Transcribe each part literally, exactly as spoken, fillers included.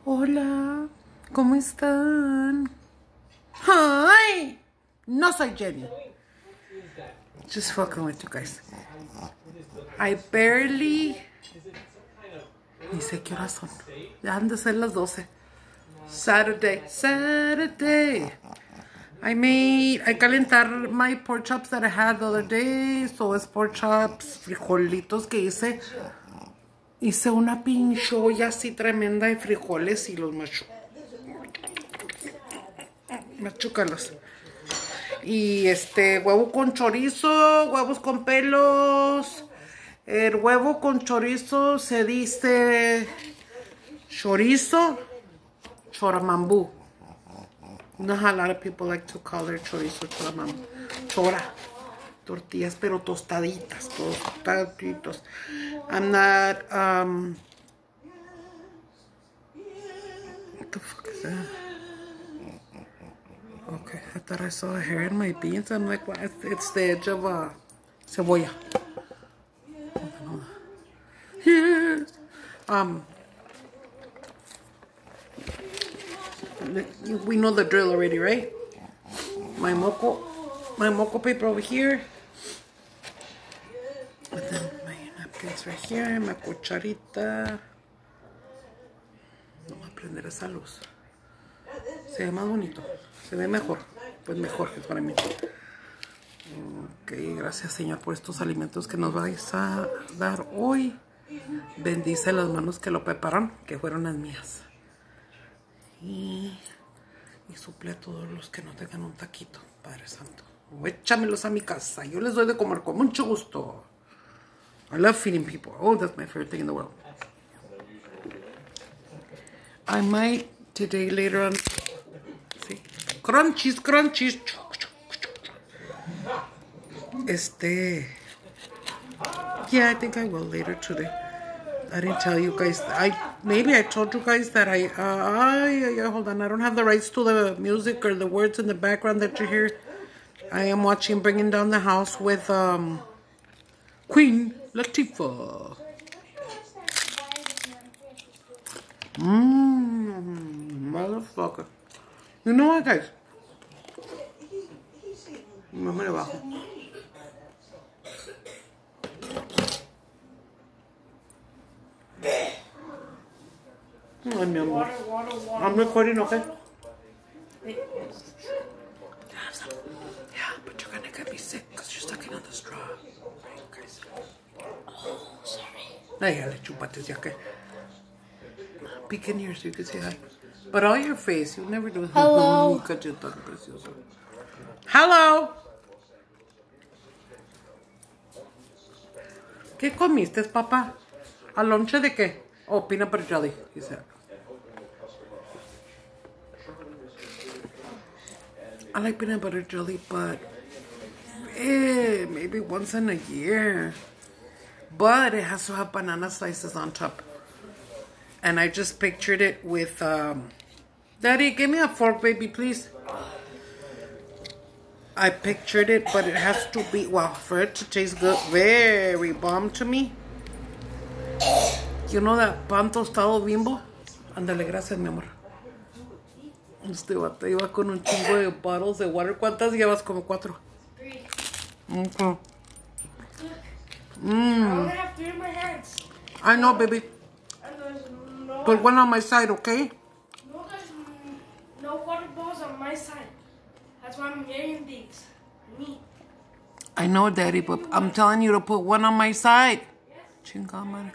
Hola, ¿cómo están? Hi, no soy Jenny. Just fucking with you guys. I barely... Ni sé qué horas son. Ya han de ser las doce. Saturday, Saturday. I made, I calentar my pork chops that I had the other day. So es pork chops, frijolitos que hice. Hice una pincholla así tremenda de frijoles y los machu machucalos. Y este, huevo con chorizo, huevos con pelos. El huevo con chorizo se dice chorizo, choramambú. You know how a lot of people like to call their chorizo choramambú. Chora. Tortillas, pero tostaditas, tostaditos. I'm not, um, what the fuck is that? Okay, I thought I saw a hair in my beans. I'm like, what? It's the edge of a cebolla. Yes. Um, we know the drill already, right? My moco, my moco paper over here. And then my napkins right here, my cucharita. Vamos a prender esa luz. Se ve más bonito, se ve mejor, pues mejor es para mí. Ok, gracias Señor por estos alimentos que nos vais a dar hoy. Bendice las manos que lo preparan, que fueron las mías. Y, y suple a todos los que no tengan un taquito, Padre Santo. O échamelos a mi casa, yo les doy de comer con mucho gusto. I love feeding people. Oh, that's my favorite thing in the world. I might today later on. See, crunchies, crunchies. Este. Yeah, I think I will later today. I didn't tell you guys. I maybe I told you guys that I. Uh, I, I hold on. I don't have the rights to the music or the words in the background that you hear. I am watching Bringing Down the House with um. Queen Latifah. Mmm, motherfucker. You know what, guys? No me le bajo. Ay, mi amor. I'm recording, okay? Yeah, but you're gonna get me sick because you're sucking on the straw. Oh, sorry. Ay, ya le chupates, ya que. Peek in here so you can say hi. But all your face, you never do. Hello. Hello. ¿Qué comiste, papá? ¿A lonche de qué? Oh, peanut butter jelly, he said. I like peanut butter jelly, but eh, maybe once in a year. But it has to have banana slices on top. And I just pictured it with, um, Daddy, give me a fork, baby, please. I pictured it, but it has to be, well, for it to taste good, very bomb to me. You know that pan tostado Bimbo? Ándale, gracias, mi amor. Este vato iba con un chingo de bottles de water. ¿Cuántas llevas? Como cuatro. Okay. Mm. I only have three in my hands. I know, baby. And there's no, Put one on my side, okay? no, there's no water balls on my side. That's why I'm getting these. Me. I know, Daddy, but I'm telling you to put one on my side. Chingada madre.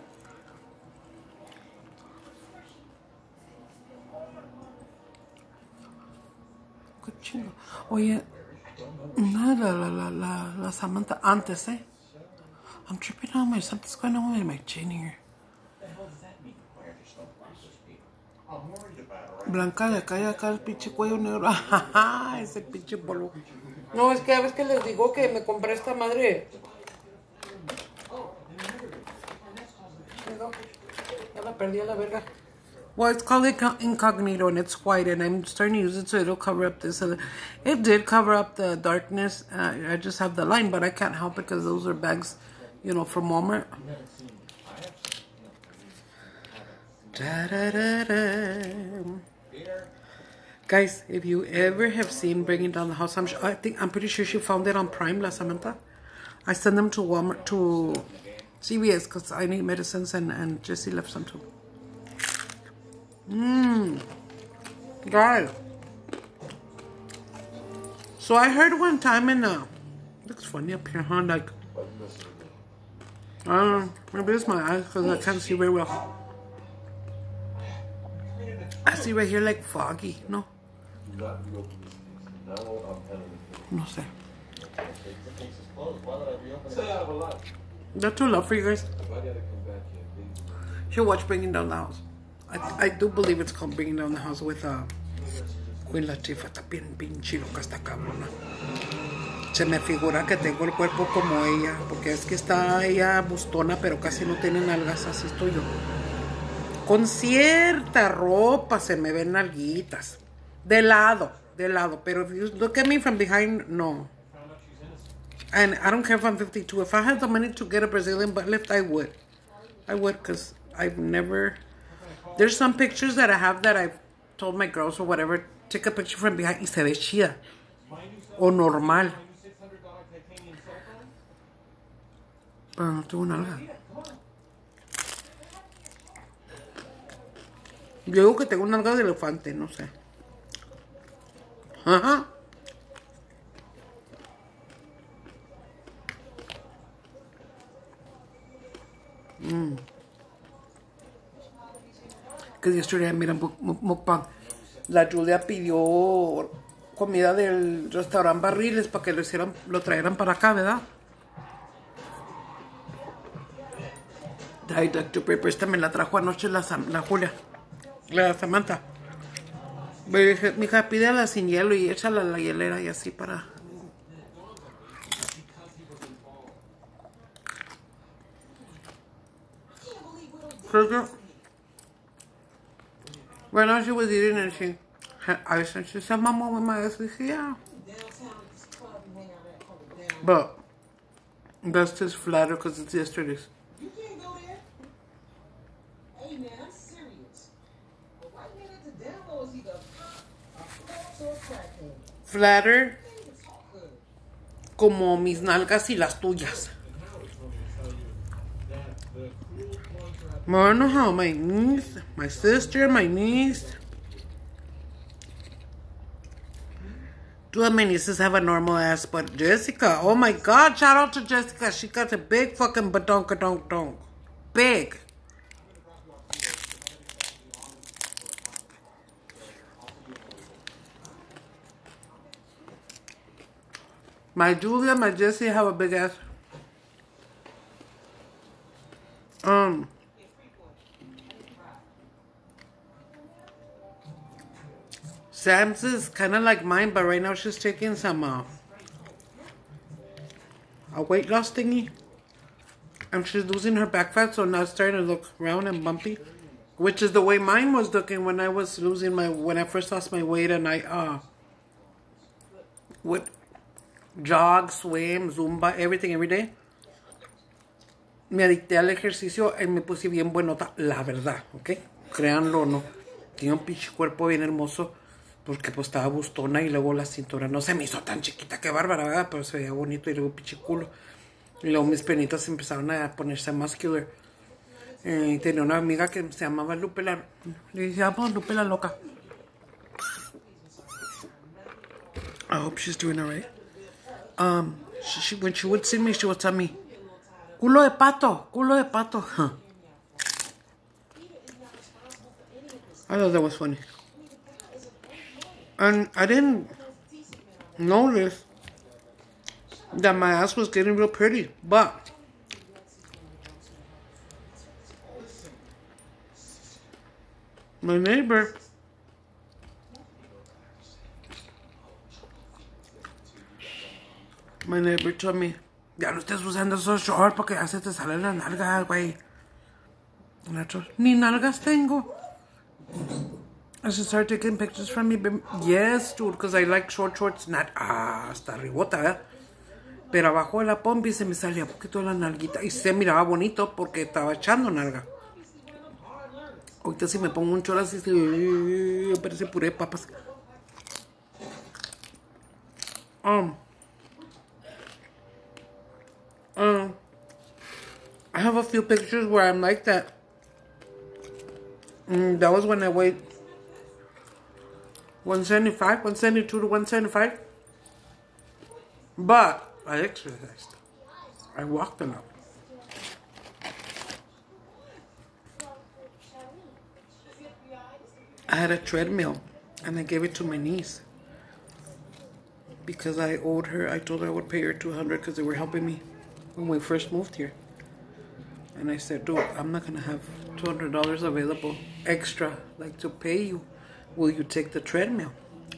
Qué chingo. Oye, no, la, la, la, la, la Samantha antes, eh? I'm tripping on my, something's going on with my chin here. Blanca de acá y acá el pinche cuello negro. Ese pinche polvo. No, es que a veces que les digo que me compré esta madre. Ya la perdí a la verga. Well, it's called Incognito and it's white and I'm starting to use it so it'll cover up this. It did cover up the darkness. Uh, I just have the line, but I can't help it because those are bags, you know, from Walmart. Da-da-da-da. Guys, if you ever have seen Bringing Down the House, I'm sure, I think I'm pretty sure she found it on Prime, La Samantha. I sent them to Walmart, to C V S, because I need medicines, and, and Jesse left some too. Mmm. Guys. So I heard one time in uh looks funny up here, huh? Like, I don't know, maybe it's my eyes because I can't see very well. I see right here like foggy, no? No sé. That's too loud for you guys. You should watch Bringing Down the House. I, I do believe it's called Bringing Down the House with uh, Queen Latifah. Está bien pinche loca esta cabrona. Se me figura que tengo el cuerpo como ella, porque es que está ella bustona, pero casi no tiene nalgas, así estoy yo. Con cierta ropa se me ven nalguitas. De lado, de lado. Pero if you look at me from behind, no. And I don't care if I'm fifty-two. If I had the money to get a Brazilian butt lift, I would. I would, because I've never... There's some pictures that I have that I've told my girls or whatever, take a picture from behind y se ve chida. O normal. Pero no tengo nalga. Yo digo que tengo nalgas de elefante, no sé. Ajá. Mm. Que yesterday, mira, mukbang. La Julia pidió comida del restaurante Barriles para que lo hicieran, lo trajeran para acá, ¿verdad? Ay, doctor Pepper, esta me la trajo anoche la, la Julia, la Samantha. Me dije, mija, pídela sin hielo y échala a la hielera y así para... Creo que... Right now she was eating and she had ice and she said, Mama, with my ice. I said, yeah. But that's just flatter because it's yesterday's. You can't go there. Hey man, I'm serious. The white man at the demo is either a corpse or a crackhead. Flatter como mis nalgas y las tuyas. I don't know how my niece, my sister, my niece. Two of my nieces have a normal ass, but Jessica, oh my God, shout out to Jessica. She got a big fucking badonka-donk-donk. Big. My Julia, my Jessie have a big ass. Um... Sam's is kind of like mine, but right now she's taking some, uh, a weight loss thingy. And she's losing her back fat, so now it's starting to look round and bumpy. Which is the way mine was looking when I was losing my, when I first lost my weight and I, uh, would jog, swim, zumba, everything every day. Me adicté al ejercicio y me puse bien buenota, la verdad, ¿ok? Créanlo o no. Tiene un pinche cuerpo bien hermoso. Porque pues estaba bustona y luego la cintura no se me hizo tan chiquita, que bárbara, ¿verdad? Pero se veía bonito y luego pinche culo. Y luego mis penitas empezaron a ponerse muscular. Eh, y tenía una amiga que se llamaba Lupe la... Le dije, ah, pues Lupe la loca. I hope she's doing alright. Um, she, she, when she would see me, she would tell me, culo de pato, culo de pato. Huh. I thought that was funny. And I didn't notice that my ass was getting real pretty, but my neighbor my neighbor told me, ya no estés usando esos shorts porque ya se te salen las nalgas, güey. And I told, ni nalgas tengo. I should start taking pictures from me. Yes, dude, because I like short shorts. Not, ah, hasta ribota, ¿eh? Pero abajo de la pompi se me salía un poquito la nalguita. Y se miraba bonito porque estaba echando nalga. Ahorita si me pongo un chorro así, se parece puré de papas. Um, um, I have a few pictures where I'm like that. Mm, that was when I weighed one seventy-five, one seventy-two to one seventy-five. But I exercised. I walked a lot. I had a treadmill and I gave it to my niece because I owed her. I told her I would pay her two hundred because they were helping me when we first moved here. And I said, dude, I'm not going to have two hundred dollars available extra, like to pay you. Will you take the treadmill?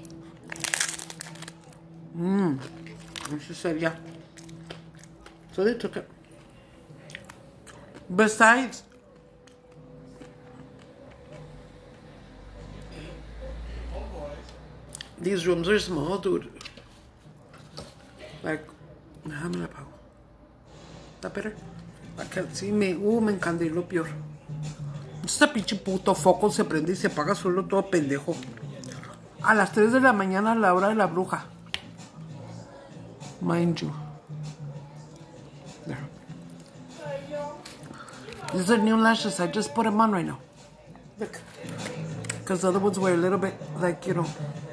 Mm. And she said, yeah. So they took it. Besides, these rooms are small, dude. Like, déjame la apago. ¿Está better? I can't see me. Uh, me encandiló peor. Este pinche puto foco se prende y se apaga solo todo pendejo. A las tres de la mañana a la hora de la bruja. Mind you. There. These are new lashes. I just put them on right now. Look. Because the other ones were a little bit like, you know.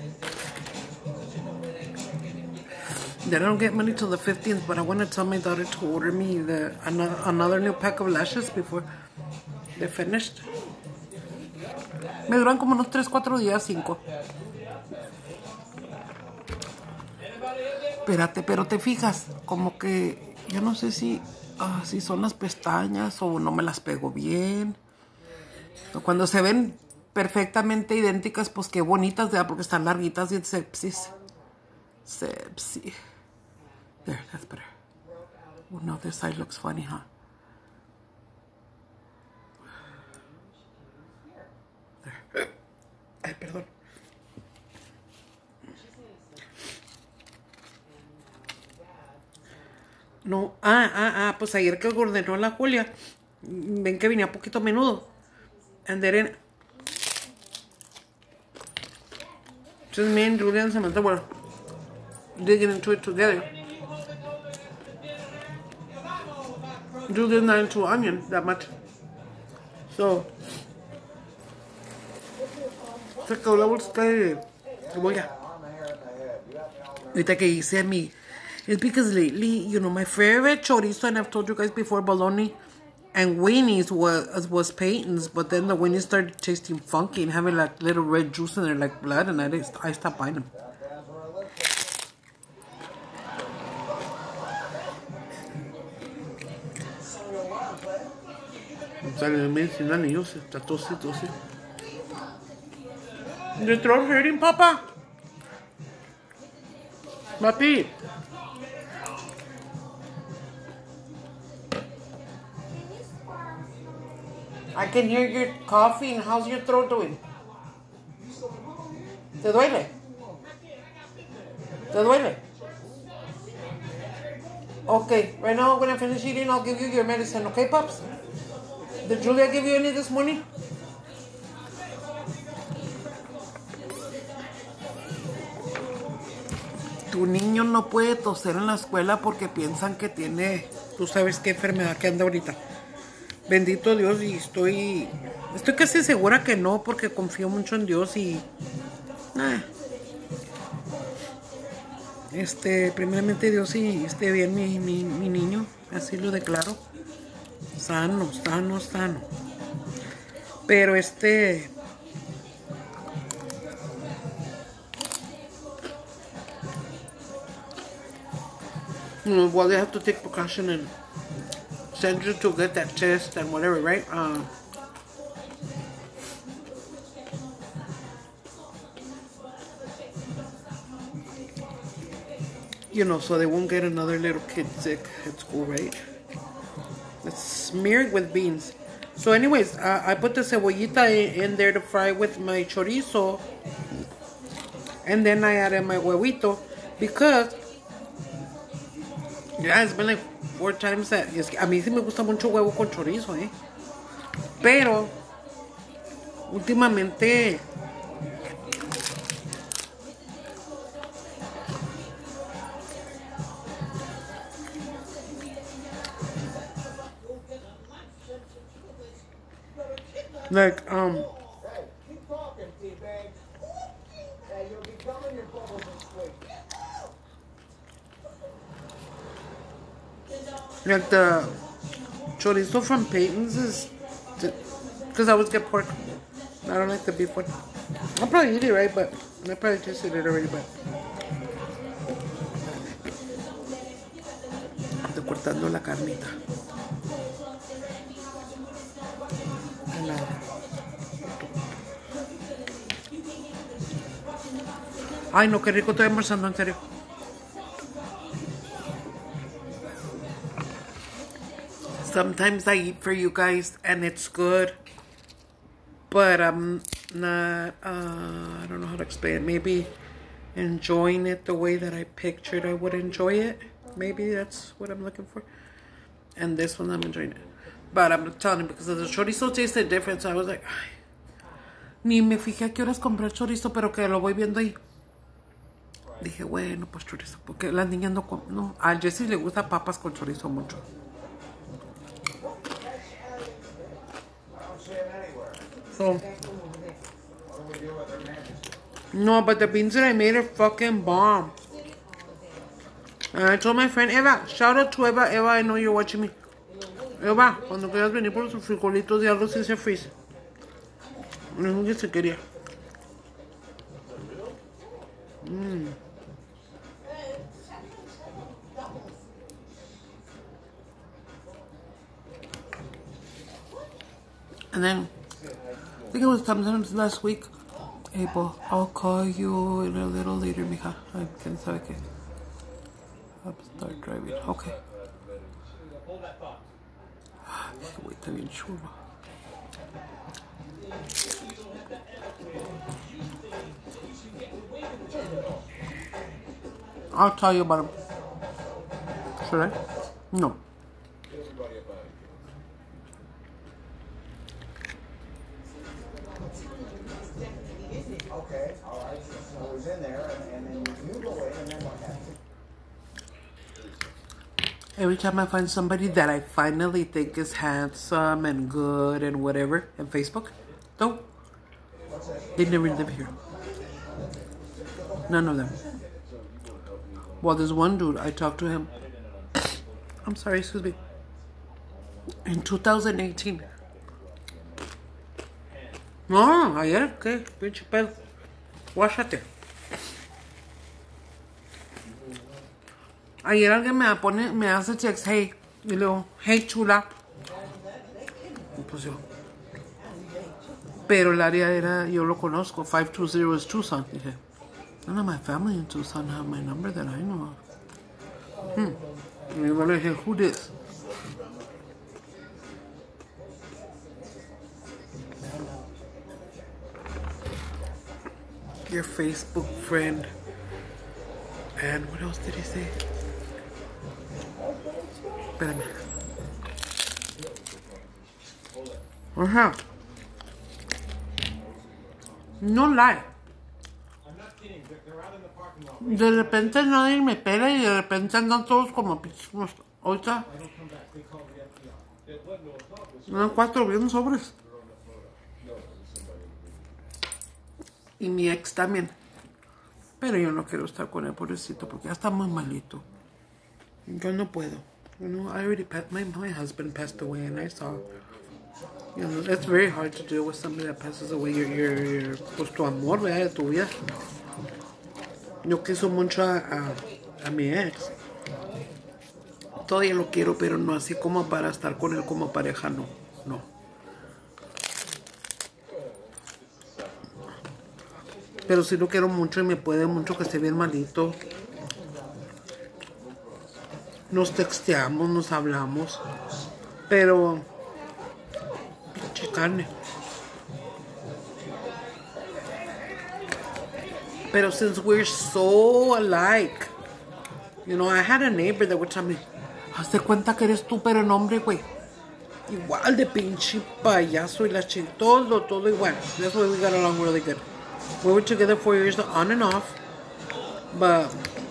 They don't get money till the fifteenth, but I want to tell my daughter to order me the another, another new pack of lashes before they're finished. Me duran como unos tres, cuatro días, cinco. Espérate, pero te fijas, como que yo no sé si, uh, si son las pestañas o no me las pego bien. Cuando se ven perfectamente idénticas, pues qué bonitas, ¿verdad? Porque están larguitas y sepsis. Sepsis. There, that's better. Oh no, this side looks funny, huh? There. Ay, perdón. No, ah, ah, ah, pues ayer que ordenó la Julia, ven que venía poquito a menudo. And then, just me and Julia and Samantha were digging into it together. Julia's not into onion that much. So, se acabó la bolsita de cebolla. Ahorita que hice mi... It's because lately, you know, my favorite chorizo, and I've told you guys before, bologna and weenies was, was Peyton's, but then the weenies started tasting funky and having like little red juice in there like blood, and I, didn't, I stopped buying them. Sale de medicina, niños, está tosi, tosi. Your throat hurting, Papa? Papi. I can hear your coughing. How's your throat doing? ¿Te duele? ¿Te duele? Okay, right now when I finish eating, I'll give you your medicine, okay, Pops? Did Julia give you any this morning? Tu niño no puede toser en la escuela porque piensan que tiene, tú sabes qué enfermedad que anda ahorita. Bendito Dios, y estoy, estoy casi segura que no, porque confío mucho en Dios y, ah, este, primeramente Dios y esté bien mi, mi, mi niño, así lo declaro, sano, sano, sano. Pero este, you know, well, they have to take precaution and send you to get that test and whatever, right? Uh, you know, so they won't get another little kid sick at school, right? It's smeared with beans. So anyways, uh, I put the cebollita in, in there to fry with my chorizo. And then I added my huevito because, yeah, it's been like four times that, es que a mí sí me gusta mucho huevo con chorizo, eh. Pero últimamente like um Hey, keep talking, T-Bag. Hey, you'll be coming your bubbles this week. like the chorizo from Peyton's is because I always get pork. I don't like the beef one. I'll probably eat it, right? But I probably just eat it already, but estoy cortando la carnita. A la- Ay, no, qué rico, estoy almorzando, en serio. Sometimes I eat for you guys and it's good, but I'm not, uh, I don't know how to explain it. Maybe enjoying it the way that I pictured I would enjoy it. Maybe that's what I'm looking for. And this one, I'm enjoying it. But I'm telling you, because the chorizo tasted different, so I was like, ay, ni me fijé a qué horas compré el chorizo, pero que lo voy viendo ahí. Dije, bueno, pues chorizo, porque las niñas no comen, no. A Jessie le gusta papas con chorizo mucho. So, no, but the beans that I made are fucking bomb. And I told my friend Eva, shout out to Eva. Eva, I know you're watching me. Eva, cuando quieras venir por sus frijolitos de arroz y ese freeze. No, que se quería. Mm. And then, I think it was sometimes last week, April, I'll call you in a little later, mija. Ay, quién sabe qué. I'll start driving. Okay. Wait, está bien chulo. I'll tell you about him. Should I? No. Okay, all right. So he's in there, and, and then you go in, and then what happens? Every time I find somebody that I finally think is handsome and good and whatever on Facebook, though, they never live here. None of them. Well, there's one dude, I talked to him. I'm sorry, excuse me. In two thousand eighteen. No, ayer, ¿qué? Pinche pedo. Guáchate. Ayer alguien me pone, me hace text, hey, y le digo, hey, chula. Y pues yo. Pero el área era, yo lo conozco, five two zero is Tucson. Dije, none of my family in Tucson have my number that I know of. Hmm. Y yo le dije, who this? Your Facebook friend. And what else did he say? Espérame. Ajá. No lie. De repente nadie me pela y de repente andan todos como pichos. Ahorita. Eran cuatro bien sobres. Y mi ex también. Pero yo no quiero estar con el pobrecito porque ya está muy malito. Yo no puedo. You know, I already passed, my, my husband passed away and I saw, you know, it's very hard to deal with somebody that passes away. Your, your, your, pues tu amor, ¿verdad? De tu vida. Yo quiso mucho a, a, a mi ex. Todavía lo quiero, pero no así como para estar con él como pareja, no. No. Pero sí lo quiero mucho y me puede mucho que esté bien malito. Nos texteamos, nos hablamos. Pero... pinche carne. Pero since we're so alike. You know, I had a neighbor that would tell me, hazte cuenta que eres tú, pero en hombre, güey. igual de pinche payaso y la ching, todo, todo igual. That's why we got along really good. We were together four years on and off, but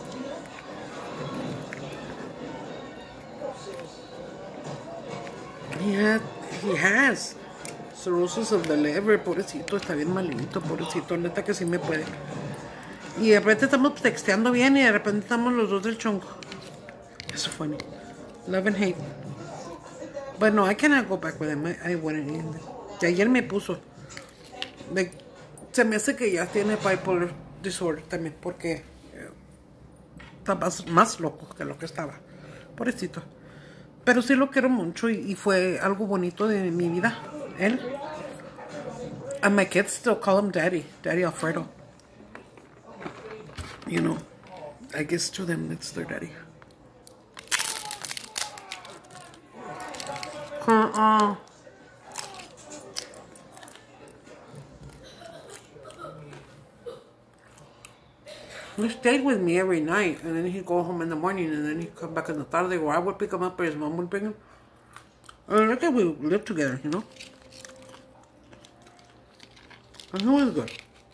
he had, he has cirrhosis of the liver, pobrecito, está bien malito, pobrecito, neta que sí me puede. Y de repente estamos texteando bien y de repente estamos los dos del chongo. It's funny. Love and hate. But no, I cannot go back with him. I, I wouldn't. Y ayer me puso. De, se me hace que ya tiene bipolar disorder también, porque eh, está más, más loco que lo que estaba. Pobrecito. Pero sí lo quiero mucho y, y fue algo bonito de mi vida. Él. And my kids still call him Daddy. Daddy Alfredo. You know, I guess to them it's their daddy. Uh-uh. He stayed with me every night, and then he'd go home in the morning, and then he'd come back in the tarde, or I would pick him up, or his mom would bring him. And look at we lived together, you know? And he was good.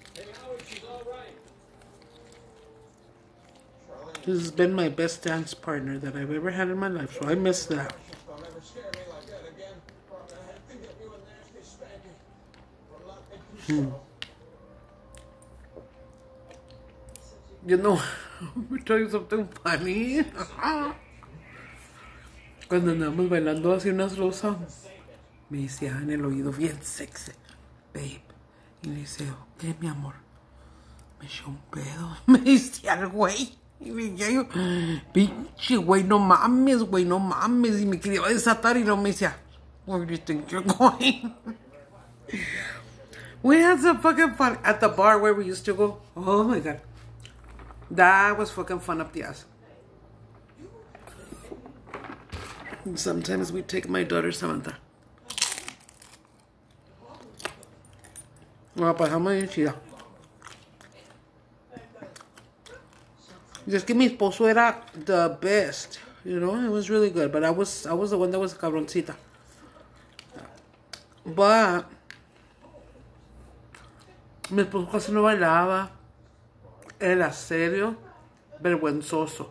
This has been my best dance partner that I've ever had in my life, so I miss that. Hmm. You know, let me tell you something funny. Cuando andamos bailando así una slow song, me decía en el oído bien sexy, babe. Y le decía, ¿qué, mi amor? Me echó un pedo. Me decía el güey. Y me decía yo, pinche güey, no mames, güey, no mames. Y me quería desatar y luego me decía, where do you think you're going? We had some fucking fun at the bar where we used to go. Oh my god. That was fucking fun up the ass. And sometimes we take my daughter Samantha. La pasamos bien chida. Y es que mi esposo era the best, you know, it was really good, but I was, I was the one that was cabroncita. But mi esposo casi no bailaba, era serio, vergüenzoso.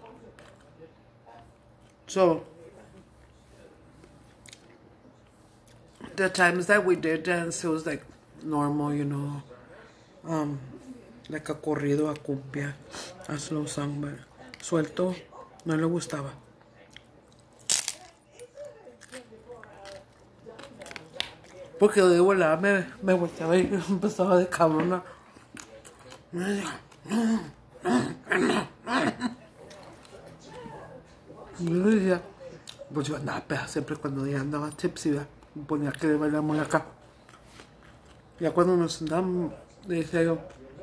So, the times that we did dance, it was like normal, you know, um, like a corrido, a cumbia, a slow song, but suelto, no le gustaba. Porque de volada me, me volteaba y empezaba de cabrona. Y yo le decía, pues yo andaba peda siempre cuando ya andaba tipsy, me ponía que bailamos acá. Ya cuando nos sentábamos, le decía yo,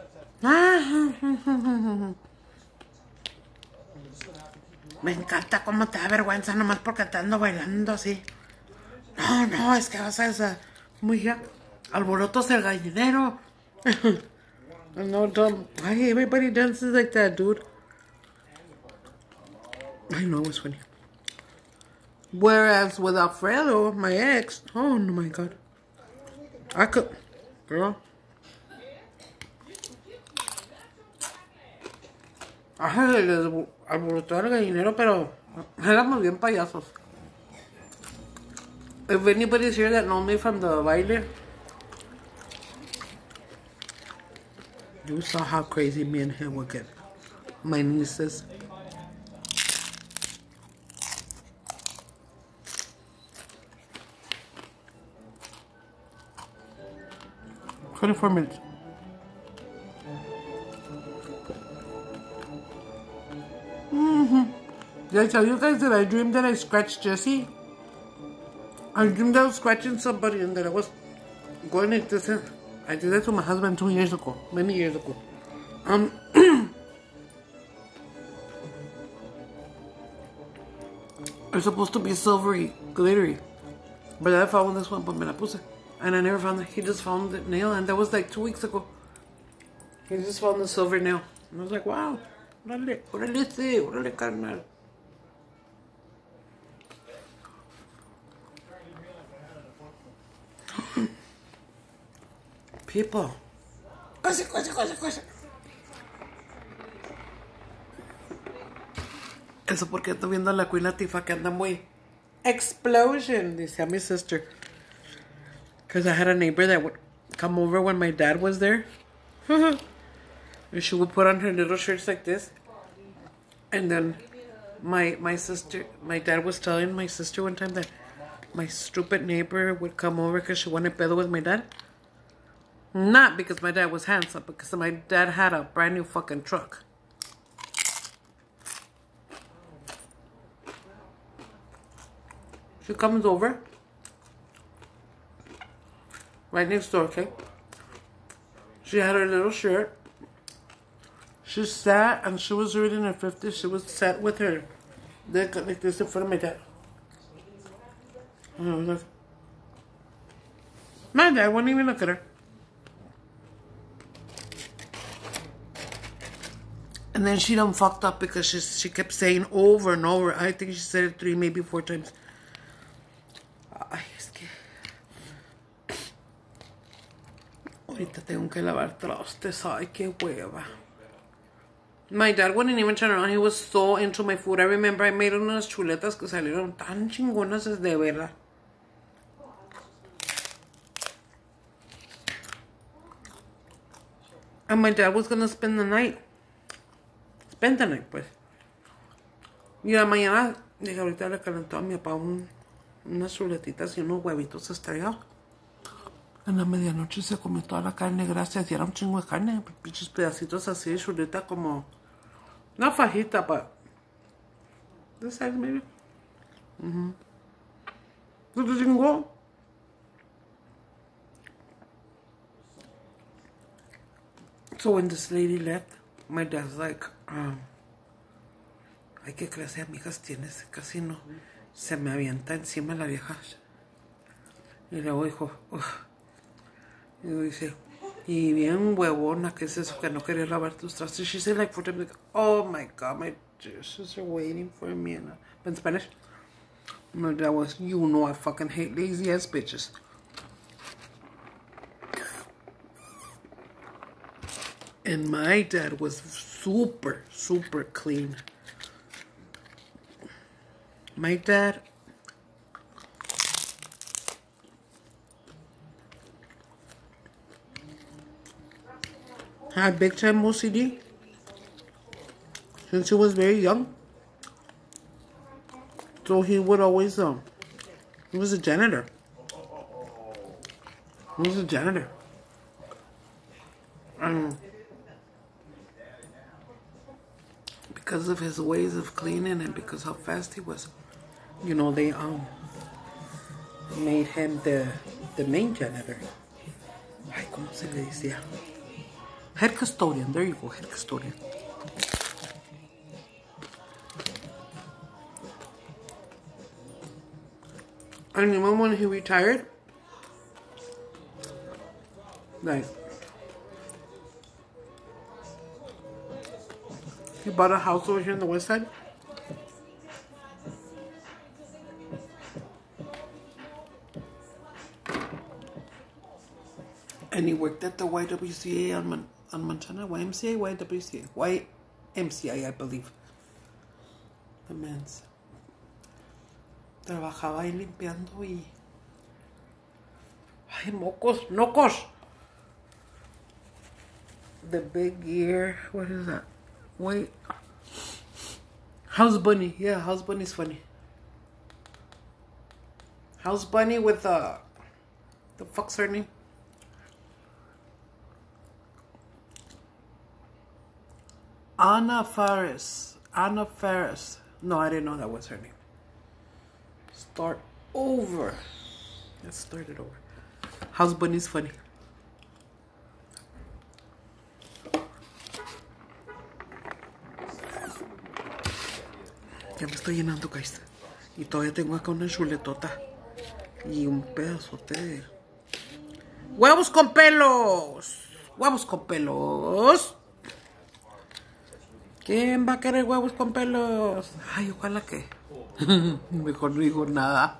me encanta cómo te da vergüenza nomás porque te ando bailando así. No, no, es que vas a esa... Muy ya, alborotos el gallinero. No, don't. Why everybody dances like that, dude? I know, it was funny. Whereas with Alfredo, my ex, oh my god, I could, girl. Ajá, les alborotó el gallinero, pero éramos bien payasos. If anybody's here that know me from the baile, you saw how crazy me and him would get. My nieces. twenty-four minutes. Mm-hmm. Did I tell you guys that I dreamed that I scratched Jesse? I dreamed I was scratching somebody and that I was going like this. I did that to my husband two years ago, many years ago. Um, it's supposed to be silvery, glittery, but I found this one, but me la puse, and I never found it. He just found the nail, and that was like two weeks ago. He just found the silver nail, and I was like, wow, órale, órale, sí, órale, carnal. People. Cose, cose, cose, cose. Eso porque estoy viendo a la Queen Latifah que anda muy explosion, dice a mi sister. Because I had a neighbor that would come over when my dad was there. And she would put on her little shirts like this. And then my my sister, my dad was telling my sister one time that my stupid neighbor would come over because she wanted pedo with my dad. Not because my dad was handsome, because my dad had a brand new fucking truck. She comes over right next door, okay? She had her little shirt. She sat and she was reading her fifties. She was sat with her dick like this in front of my dad. And I was like, my dad wouldn't even look at her. And then she done fucked up because she, she kept saying over and over. I think she said it three, maybe four times. Ay, es que... Ahorita tengo que lavar trastes. Ay, qué hueva. My dad wouldn't even turn around. He was so into my food. I remember I made unas chuletas que salieron tan chingonas, es de verdad. And my dad was gonna spend the night. Spend the night, pues. Y la mañana, dije, ahorita le calentó a mi papá un, unas chuletitas y unos huevitos estrellados. En la medianoche se comió toda la carne, gracias. Y era un chingo de carne. Pinches pedacitos así de chuleta como... Una fajita, but... This size, maybe. Mm-hmm. ¿Se te chingó? So when this lady left, my dad's like, um... Ay, ¿qué clase de amigas tienes? Casi no. Se me avienta encima la vieja. Y luego dijo, ugh. Y dice, y bien huevona, ¿qué es eso? Que no quería lavar tus trastes. She said like four times, like, oh my God, my dishes are waiting for me. And, uh, in Spanish, my dad was, you know I fucking hate lazy ass bitches. And my dad was super, super clean. My dad... had big time O C D since he was very young. So he would always, um, he was a janitor. He was a janitor. And because of his ways of cleaning and because how fast he was, you know, they um made him the, the main janitor. Ay, ¿cómo se le decía? Head custodian, there you go, head custodian. And even when he retired, like, he bought a house over here on the west side. And he worked at the Y W C A on, Mon on Montana. Y M C A? Y W C A? Y M C A, I believe. The man's. Trabajaba ahí limpiando y... Ay, mocos, nocos. The big ear. What is that? Wait. House Bunny. Yeah, House Bunny's funny. House Bunny with, uh... the fuck's her name? Anna Faris. Anna Faris. No, I didn't know that was her name. Start over. Let's start it over. House Bunny's funny. Ya me estoy llenando, guys. Y todavía tengo acá una chuletota. Y un pedazote de... ¡Huevos con pelos! ¡Huevos con pelos! ¿Quién va a querer huevos con pelos? Ay, ojalá que... Mejor no digo nada.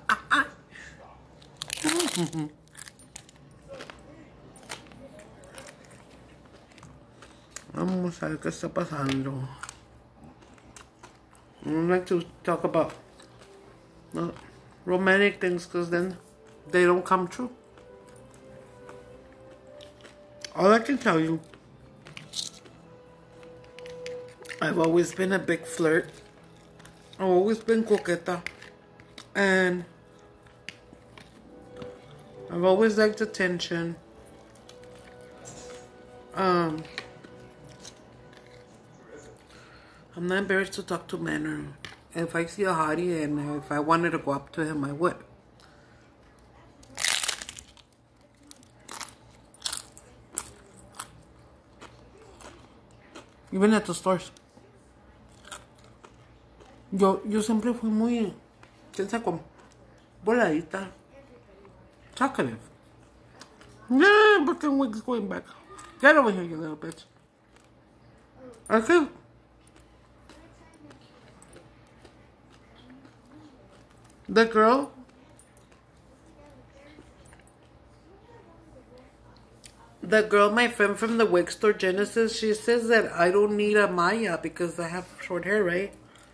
Vamos a ver qué está pasando. I don't like to talk about uh, romantic things because then they don't come true. All I can tell you, I've always been a big flirt. I've always been coqueta. And I've always liked attention. Um, I'm not embarrassed to talk to men. Or if I see a hottie and if I wanted to go up to him, I would. Even at the stores. Yo, yo siempre fui muy, piensa como, voladita, talkative. Yeah, but then wig's going back. Get over here, you little bitch. Okay. The girl, the girl, my friend from the wig store, Genesis, she says that I don't need a Maya because I have short hair, right?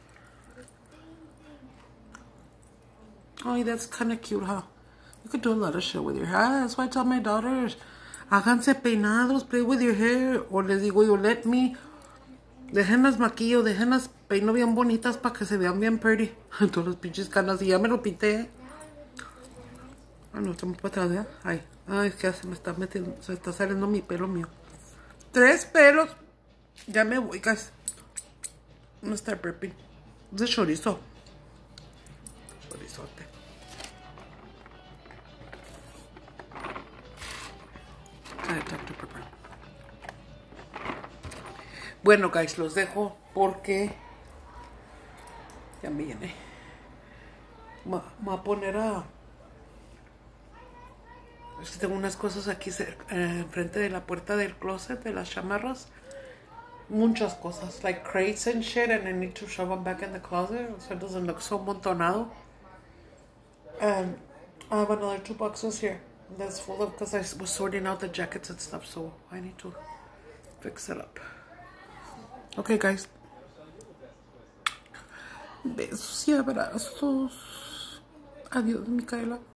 Oh, that's kind of cute, huh? You could do a lot of shit with your hair. That's why I tell my daughters, háganse peinados, play with your hair. O les digo yo, let me, déjenlas maquillo, déjenlas peino bien bonitas para que se vean bien pretty. Todos los pinches canas, y ya me lo pinté. Ah, no, estamos para atrás, ¿eh? Ay, ay, es que se me está metiendo, se está saliendo mi pelo mío. Tres pelos. Ya me voy, guys. I'm gonna start burping. Es de chorizo. Chorizote. Bueno, guys, los dejo porque ya me viene. Me voy a poner a... Es que tengo unas cosas aquí cerca, eh, enfrente de la puerta del closet, de las chamarras. Muchas cosas, like crates and shit, and I need to shove them back in the closet so it doesn't look so amontonado. And I have another two boxes here that's full of, because I was sorting out the jackets and stuff, so I need to fix it up. Okay, guys. Besos y abrazos. Adiós, Micaela.